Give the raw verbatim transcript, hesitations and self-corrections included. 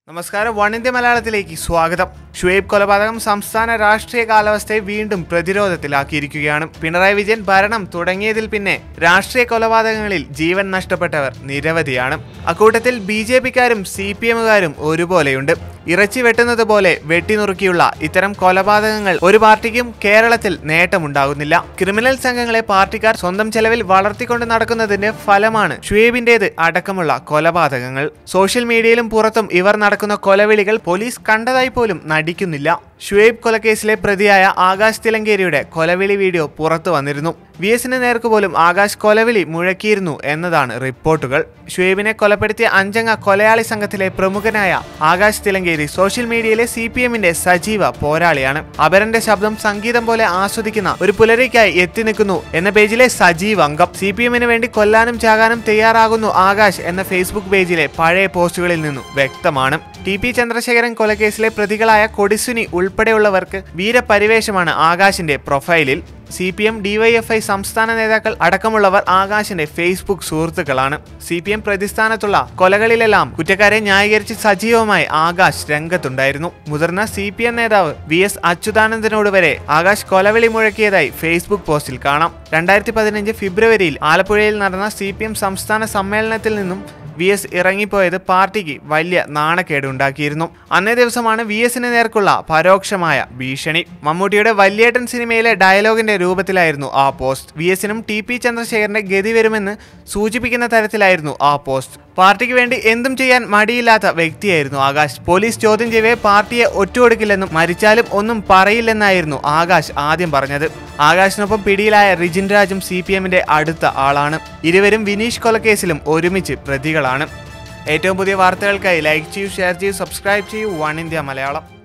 നമസ്കാരം one India മലയാളത്തിലേക്ക് സ്വാഗതം. ഷുഹൈബ് കൊലപാതകം സംസ്ഥാന രാഷ്ട്രീയ കാലാവസ്ഥയെ വീണ്ടും പ്രതിരോധത്തിലാക്കിയിരിക്കുകയാണ്. പിണറായി വിജയൻ ഭരണം തുടങ്ങിയതിൽ പിന്നെ രാഷ്ട്രീയ കൊലപാതകങ്ങളിൽ ജീവൻ നഷ്ടപ്പെട്ടവർ നിരവധിയാണ്. അക്കൂട്ടത്തിൽ ബി ജെ പിക്കാരും സി പി എമ്മുകാരും ഒരുപോലെയുണ്ട്. ഇറച്ചി വെട്ടുന്നത് പോലെ വെട്ടിനുറുക്കിയുള്ള ഇത്തരം കൊലപാതകങ്ങൾ ഒരു പാർട്ടിക്കും കേരളത്തിൽ നേട്ടമുണ്ടാകുന്നില്ല. ക്രിമിനൽ സംഘങ്ങളെ പാർട്ടിക്കാർ സ്വന്തം ചെലവിൽ വളർത്തിക്കൊണ്ട് നടക്കുന്നതിന്റെ ഫലമാണ് ഷുഹൈബിന്റേത് അടക്കമുള്ള കൊലപാതകങ്ങൾ. സോഷ്യൽ മീഡിയയിലും പുറത്തും ഇവർ നടക്കുന്ന കൊലവിളികൾ പോലീസ് കണ്ടതായി പോലും നടിക്കുന്നില്ല. ഷുഹൈബ് കൊലക്കേസിലെ പ്രതിയായ ആകാശ് തിലങ്കേരിയുടെ കൊലവിളി വീഡിയോ പുറത്തു വന്നിരുന്നു. വി എസിന് നേർക്ക് പോലും ആകാശ് കൊലവിളി മുഴക്കിയിരുന്നു എന്നതാണ് റിപ്പോർട്ടുകൾ. ഷുഹൈബിനെ കൊലപ്പെടുത്തിയ അഞ്ചംഗ കൊലയാളി സംഘത്തിലെ പ്രമുഖനായ ആകാശ് തിലങ്കേരി സോഷ്യൽ മീഡിയയിലെ സി പി എമ്മിന്റെ സജീവ പോരാളിയാണ്. അപരന്റെ ശബ്ദം സംഗീതം പോലെ ആസ്വദിക്കുന്ന ഒരു പുലരിക്കായി എത്തി നിൽക്കുന്നു എന്ന പേജിലെ സജീവ അംഗം. സി പി എമ്മിന് വേണ്ടി കൊല്ലാനും ചാകാനും തയ്യാറാകുന്നു ആകാശ് എന്ന ഫേസ്ബുക്ക് പേജിലെ പഴയ പോസ്റ്റുകളിൽ നിന്നും വ്യക്തമാണ്. ടി പി ചന്ദ്രശേഖരൻ കൊലക്കേസിലെ പ്രതികളായ കൊടിസുനി ഉൾപ്പെടെയുള്ളവർക്ക് വീരപരിവേഷമാണ് ആകാശിന്റെ പ്രൊഫൈലിൽ. C P M D Y F I സംസ്ഥാന നേതാക്കൾ അടക്കമുള്ളവർ ആകാശിന്റെ ഫേസ്ബുക്ക് സുഹൃത്തുക്കളാണ്. സി പി എം പ്രതിസ്ഥാനത്തുള്ള കൊലകളിലെല്ലാം കുറ്റക്കാരെ ന്യായീകരിച്ച് സജീവമായി ആകാശ് രംഗത്തുണ്ടായിരുന്നു. മുതിർന്ന സി പി എം നേതാവ് വി എസ് അച്യുതാനന്ദനോട് വരെ ആകാശ് കൊലവിളി മുഴക്കിയതായി ഫേസ്ബുക്ക് പോസ്റ്റിൽ കാണാം. രണ്ടായിരത്തി പതിനഞ്ച് ഫെബ്രുവരിയിൽ ആലപ്പുഴയിൽ നടന്ന സി പി എം സംസ്ഥാന സമ്മേളനത്തിൽ നിന്നും വി എസ് ഇറങ്ങിപ്പോയത് പാർട്ടിക്ക് വലിയ നാണക്കേടുണ്ടാക്കിയിരുന്നു. അന്നേ ദിവസമാണ് വി എസിന് നേർക്കുള്ള പരോക്ഷമായ ഭീഷണി. മമ്മൂട്ടിയുടെ വല്യേട്ടൻ സിനിമയിലെ ഡയലോഗിന്റെ രൂപത്തിലായിരുന്നു ആ പോസ്റ്റ്. വി എസിനും ടി പി ചന്ദ്രശേഖരന്റെ ഗതി വരുമെന്ന് സൂചിപ്പിക്കുന്ന തരത്തിലായിരുന്നു ആ പോസ്റ്റ്. പാർട്ടിക്ക് വേണ്ടി എന്തും ചെയ്യാൻ മടിയില്ലാത്ത വ്യക്തിയായിരുന്നു ആകാശ്. പോലീസ് ചോദ്യം ചെയ്യവേ പാർട്ടിയെ ഒറ്റുകൊടുക്കില്ലെന്നും മരിച്ചാലും ഒന്നും പറയില്ലെന്നായിരുന്നു ആകാശ് ആദ്യം പറഞ്ഞത്. ആകാശിനൊപ്പം പിടിയിലായ റിജിൻ രാജും സി പി എമ്മിന്റെ അടുത്ത ആളാണ്. ഇരുവരും വിനീഷ് കൊലക്കേസിലും ഒരുമിച്ച് പ്രതികളാണ്. ഏറ്റവും പുതിയ വാർത്തകൾക്കായി ലൈക്ക് ചെയ്യൂ, ഷെയർ ചെയ്യൂ, സബ്സ്ക്രൈബ് ചെയ്യൂ വൺ ഇന്ത്യ മലയാളം.